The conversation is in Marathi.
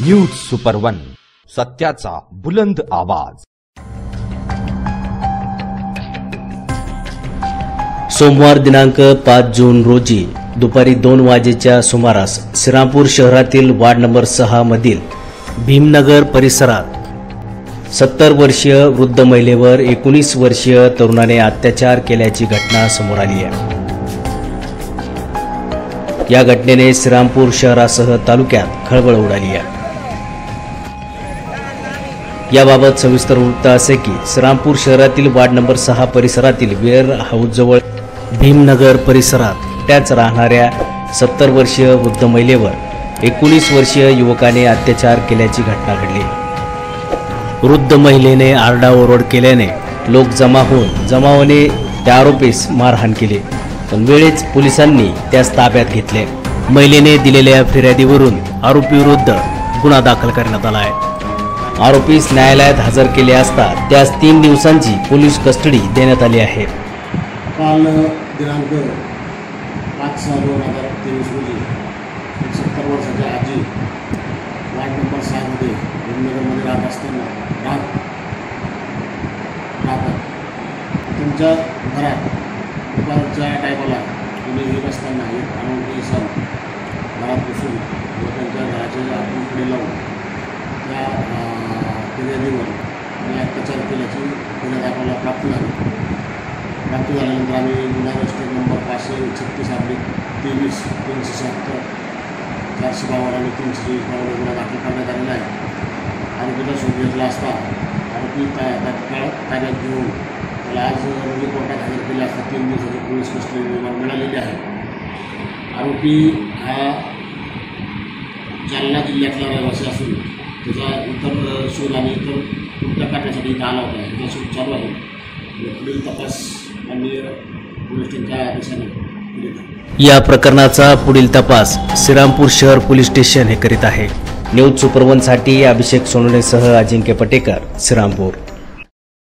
न्यूज सुपर वन, सत्याचा बुलंद आवाज। सोमवार दिनांक 5 जून रोजी दुपारी 2 वाजेच्या सुमारास श्रीरामपूर शहरातील वार्ड नंबर 6 मधील भीमनगर परिसरात 70 वर्षीय वृद्ध महिलेवर 19 वर्षीय तरुणाने अत्याचार केल्याची घटना समोर आली आहे। या घटनेने श्रीरामपूर शहरासह तालुक्यात खळबळ उडाली आहे। याबाबत सविस्तर वृत्त असे की श्रीरामपूर शहरातील वार्ड नंबर 6 परिसरातील वेअर हाऊस जवळ भीमनगर परिसरात त्याच राहणाऱ्या 70 वर्षीय वृद्ध महिलेवर 19 वर्षीय युवकाने अत्याचार केल्याची घटना घडली। वृद्ध महिलेने आरडाओरड केल्याने लोक जमा होऊन जमावाने त्या आरोपीस मारहाण केली, पण वेळेच पोलिसांनी त्यास ताब्यात घेतले। महिलेने दिलेल्या फिर्यादीवरून आरोपीविरुद्ध गुन्हा दाखल करण्यात आला आहे। आरोपीस न्यायालयात हजर केले असता त्यास 3 दिवसांची पोलीस कस्टडी देण्यात आली आहे। काल दिनांक 5/6/2023 रोजी 70 वर्षाच्या आजी वार्ड नंबर 6 मध्ये भीमनगरमध्ये राहत असताना त्यांच्या घरात दुपारच्या टायमाला कुणी येत असताना एक अनोळखी इसम घरात बसून व त्यांच्या घराच्या आतमध्ये लावून त्या फिर्यादीवर आणि अत्याचार केल्याची फिर्याद आपल्याला प्राप्त झाल्यानंतर आम्ही गुन्हा रजिस्टर नंबर 536/23 370 452 आणि 324 गुन्हा दाखल करण्यात आलेला आहे। आरोपीचा शोध घेतला असता आरोपी तात्काळ ताब्यात घेऊन त्याला आज रोजी कोर्टात हजर केले असता 3 दिवसाची पोलीस कस्टडी मिळालेली आहे। आरोपी हा जालना जिल्ह्यातला रहिवासी असून त्याचा इतर शोध आणि इतर कृत्य करण्यासाठी इथं आला होता। त्याचा शोध चालू आहे। पुढील तपास माननीय पोलीस स्टेशनच्या आदेशाने केला जातो। या प्रकरणाचा पुढील तपास श्रीरामपूर शहर पोलीस स्टेशन हे करीत आहे। न्यूज सुपर वन साठी अभिषेक सोनवणेसह अजिंक्य पटेकर, श्रीरामपूर।